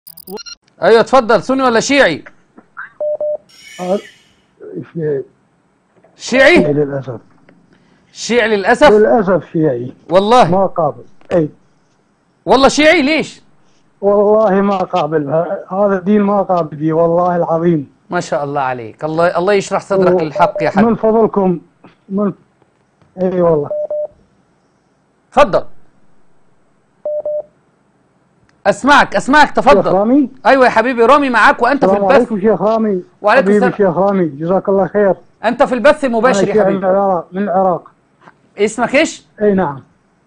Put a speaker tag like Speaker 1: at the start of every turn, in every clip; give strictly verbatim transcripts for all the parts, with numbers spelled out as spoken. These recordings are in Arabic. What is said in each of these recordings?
Speaker 1: ايوه اتفضل. سني ولا شيعي؟
Speaker 2: شيعي.
Speaker 1: شيعي
Speaker 2: للأسف.
Speaker 1: شيعي للأسف.
Speaker 2: للأسف شيعي.
Speaker 1: والله
Speaker 2: ما قابل. أي
Speaker 1: والله شيعي. ليش؟
Speaker 2: والله ما قابل، هذا الدين ما قابل بي والله العظيم.
Speaker 1: ما شاء الله عليك. الله الله يشرح صدرك
Speaker 2: و...
Speaker 1: للحق يا حبيبي.
Speaker 2: من فضلكم من اي والله.
Speaker 1: اتفضل. اسمعك اسمعك تفضل.
Speaker 2: شيخ رامي.
Speaker 1: ايوه يا حبيبي، رامي معاك وانت في
Speaker 2: السلام
Speaker 1: البث.
Speaker 2: عليكم شيخ رامي.
Speaker 1: وعليكم
Speaker 2: حبيبي
Speaker 1: السلام.
Speaker 2: شيخ رامي، جزاك الله خير.
Speaker 1: انت في البث المباشر يا
Speaker 2: أنا
Speaker 1: حبيبي.
Speaker 2: من العراق. من العراق.
Speaker 1: اسمك ايش؟
Speaker 2: اي نعم.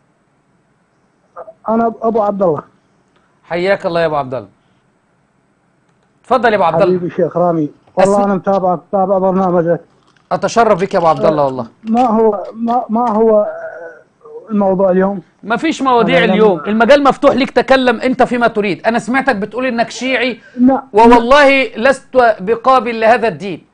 Speaker 2: انا ابو عبد الله.
Speaker 1: حياك الله يا ابو عبد الله. اتفضل يا ابو عبد الله.
Speaker 2: حبيبي شيخ رامي، والله
Speaker 1: أسم...
Speaker 2: انا متابعك متابع برنامجك.
Speaker 1: اتشرف بك يا ابو عبد الله والله.
Speaker 2: ما هو ما, ما هو الموضوع اليوم؟
Speaker 1: ما فيش مواضيع
Speaker 2: أنا
Speaker 1: اليوم،
Speaker 2: لما...
Speaker 1: المجال مفتوح ليك، تكلم انت فيما تريد. انا سمعتك بتقول انك شيعي.
Speaker 2: لا.
Speaker 1: ووالله لست بقابل لهذا الدين.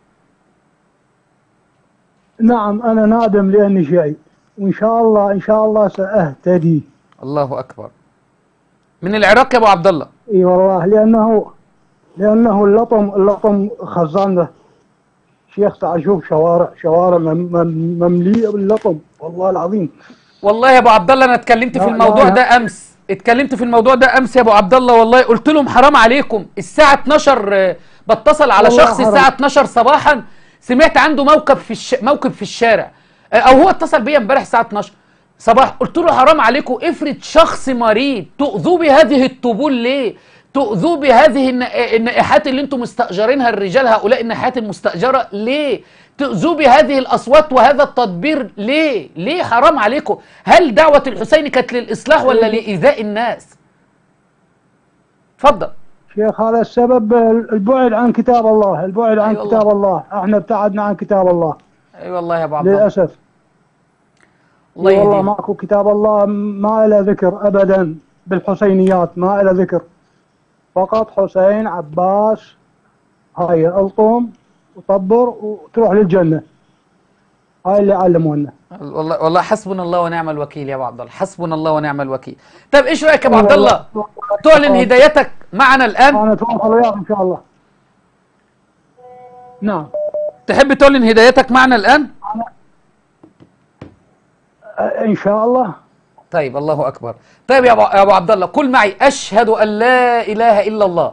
Speaker 2: نعم انا نادم لاني شيعي، وان شاء الله ان شاء الله ساهتدي.
Speaker 1: الله اكبر. من العراق يا ابو عبد الله؟
Speaker 2: اي والله، لانه لانه اللطم اللطم خزانه شيخ. تعال شوف شوارع شوارع ممليئه باللطم والله العظيم.
Speaker 1: والله يا ابو عبد الله انا اتكلمت في الموضوع ده امس، اتكلمت في الموضوع ده امس يا ابو عبد الله. والله قلت لهم حرام عليكم. الساعه اتناشر بتصل على شخص الساعه اتناشر صباحا، سمعت عنده موقف في الش... موقف في الشارع، او هو اتصل بيا امبارح الساعه اتناشر صباح. قلت له حرام عليكم، افرض شخص مريض تؤذوه بهذه الطبول ليه؟ تؤذوه بهذه النائحات اللي انتم مستأجرينها، الرجال هؤلاء النائحات المستأجرة ليه؟ تؤذوه بهذه الأصوات وهذا التدبير ليه؟ ليه؟ حرام عليكم. هل دعوة الحسين كانت للإصلاح ولا لإيذاء الناس؟ اتفضل.
Speaker 2: شيخ هذا السبب البعد عن كتاب الله، البعد عن أيوة كتاب الله. احنا ابتعدنا عن كتاب الله.
Speaker 1: اي أيوة والله يا ابو عبد الله
Speaker 2: للأسف. الله يهديك. والله ماكو كتاب الله، ما له ذكر أبدا بالحسينيات، ما له ذكر. فقط حسين عباس، هاي الطم وطبر وتروح للجنة. هاي اللي علمونا.
Speaker 1: والله والله حسبنا الله ونعم الوكيل يا ابو عبد الله، حسبنا الله ونعم الوكيل. طيب ايش رايك يا ابو عبد الله؟ تعلن هدايتك معنا الان؟
Speaker 2: انا اتواصل وياك ان شاء الله. نعم.
Speaker 1: تحب تعلن هدايتك معنا الان؟
Speaker 2: أنا... ان شاء الله.
Speaker 1: طيب الله اكبر. طيب يا ابو عبد الله قل معي اشهد ان لا اله الا الله.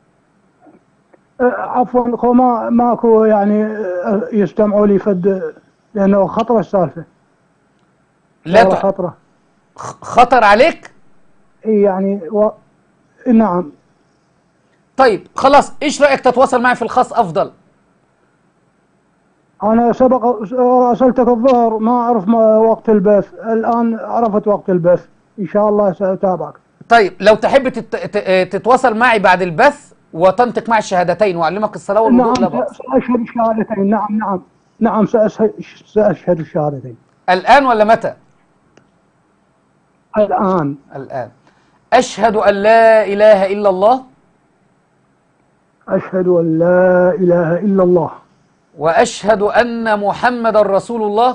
Speaker 2: عفوا اخو، ما ماكو يعني يستمعوا لي فد، لانه خطره السالفه.
Speaker 1: لا ت...
Speaker 2: خطره.
Speaker 1: خطر عليك؟
Speaker 2: اي يعني و... نعم.
Speaker 1: طيب خلاص، ايش رايك تتواصل معي في الخاص افضل؟
Speaker 2: أنا سبق راسلتك الظهر، ما أعرف ما وقت البث، الآن عرفت وقت البث، إن شاء الله سأتابعك.
Speaker 1: طيب لو تحب تت... تتواصل معي بعد البث وتنطق معي الشهادتين وأعلمك الصلاة والوضوء.
Speaker 2: نعم سأشهد الشهادتين. نعم نعم نعم سأشهد الشهادتين.
Speaker 1: الآن ولا متى؟
Speaker 2: الآن.
Speaker 1: الآن. أشهد أن لا إله إلا الله.
Speaker 2: أشهد أن لا إله إلا الله.
Speaker 1: وأشهد أن محمد رسول الله.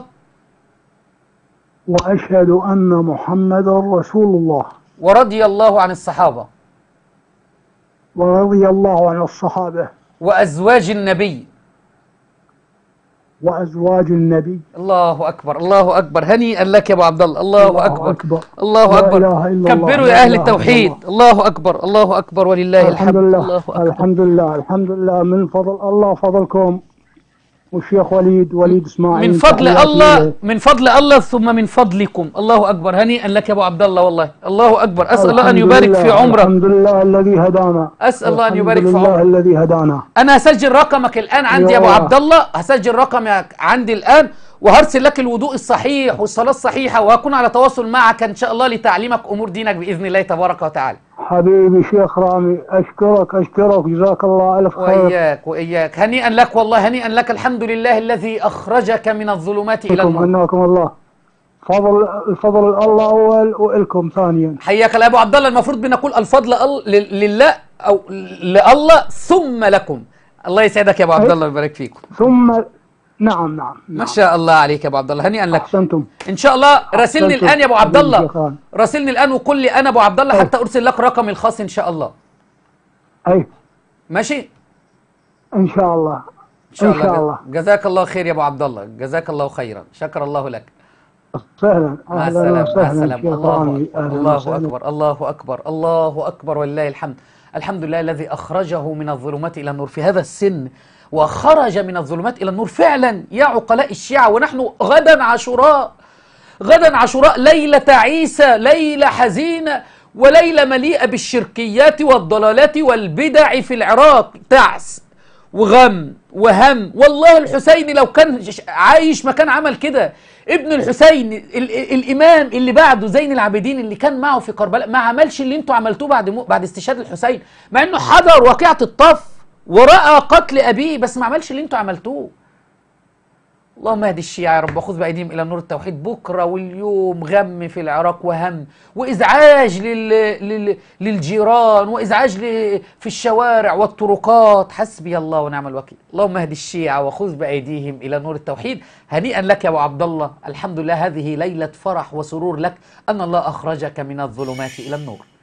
Speaker 2: وأشهد أن محمد رسول الله.
Speaker 1: ورضي الله عن الصحابة.
Speaker 2: ورضي الله عن الصحابة.
Speaker 1: وأزواج النبي.
Speaker 2: وأزواج النبي.
Speaker 1: الله أكبر الله أكبر. هنيئا لك يا أبو عبد الله. الله, الله أكبر.
Speaker 2: أكبر.
Speaker 1: الله أكبر. كبروا يا أهل التوحيد. الله أكبر الله أكبر ولله الحمد.
Speaker 2: الحمد لله الحمد لله الحمد لله. من فضل الله فضلكم والشيخ وليد وليد اسماعيل.
Speaker 1: من فضل الله من فضل الله ثم من فضلكم. الله اكبر. هنيئا لك يا ابو عبد الله والله. الله اكبر. اسال الله ان يبارك في عمرك.
Speaker 2: الحمد لله الذي هدانا.
Speaker 1: اسال الله ان يبارك في عمرك.
Speaker 2: الحمد لله الذي هدانا.
Speaker 1: انا هسجل رقمك الان عندي يا ابو عبد الله، هسجل رقمك عندي الان وهرسل لك الوضوء الصحيح والصلاه الصحيحه، وهكون على تواصل معك ان شاء الله لتعليمك امور دينك باذن الله تبارك وتعالى.
Speaker 2: حبيبي شيخ رامي، اشكرك اشكرك جزاك الله الف خير.
Speaker 1: واياك واياك. هنيئا لك والله هنيئا لك. الحمد لله الذي اخرجك من الظلمات الى النور.
Speaker 2: هناكم الله. فضل الفضل الله اول والكم ثانيا.
Speaker 1: حياك الله يا ابو عبد الله. المفروض بنقول الفضل لله او لله ثم لكم. الله يسعدك يا ابو عبد الله ويبارك فيكم.
Speaker 2: ثم نعم, نعم نعم
Speaker 1: ما شاء الله عليك يا ابو عبد الله. هنيئا لك.
Speaker 2: احسنتم
Speaker 1: ان شاء الله. راسلني الان يا ابو عبد الله، راسلني الان وقل لي انا ابو عبد الله حتى ارسل لك رقمي الخاص ان شاء الله.
Speaker 2: اي
Speaker 1: ماشي
Speaker 2: ان شاء الله.
Speaker 1: ان شاء
Speaker 2: ان
Speaker 1: الله,
Speaker 2: شاء الله.
Speaker 1: جزاك الله خير يا ابو عبد الله، جزاك الله خيرا، شكر الله لك.
Speaker 2: سهلا.
Speaker 1: مع
Speaker 2: اهلا
Speaker 1: السلامه، مع
Speaker 2: وسهلا
Speaker 1: السلامه.
Speaker 2: شيخ
Speaker 1: الله
Speaker 2: رامي.
Speaker 1: أكبر.
Speaker 2: اهلا
Speaker 1: الله
Speaker 2: وسهلا.
Speaker 1: اكبر، الله اكبر، الله اكبر ولله الحمد. الحمد لله الذي اخرجه من الظلمات الى النور في هذا السن، وخرج من الظلمات الى النور فعلا يا عقلاء الشيعة. ونحن غدا عاشوراء، غدا عاشوراء، ليلة عيسى، ليلة حزينة وليلة مليئة بالشركيات والضلالات والبدع في العراق، تعس وغم وهم. والله الحسين لو كان عايش ما كان عمل كده. ابن الحسين ال ال الإمام اللي بعده زين العابدين اللي كان معه في كربلاء ما عملش اللي انتوا عملتوه بعد بعد استشهاد الحسين، مع انه حضر واقعة الطف ورأى قتل أبيه، بس ما عملش اللي انتوا عملتوه. اللهم اهدي الشيعة يا رب وخذ بأيديهم إلى نور التوحيد. بكرة واليوم غم في العراق وهم وإزعاج لل... لل... للجيران وإزعاج ل... في الشوارع والطرقات. حسبي الله ونعم الوكيل. اللهم اهدي الشيعة وخذ بأيديهم إلى نور التوحيد. هنيئا لك يا أبو عبد الله، الحمد لله هذه ليلة فرح وسرور لك أن الله أخرجك من الظلمات إلى النور.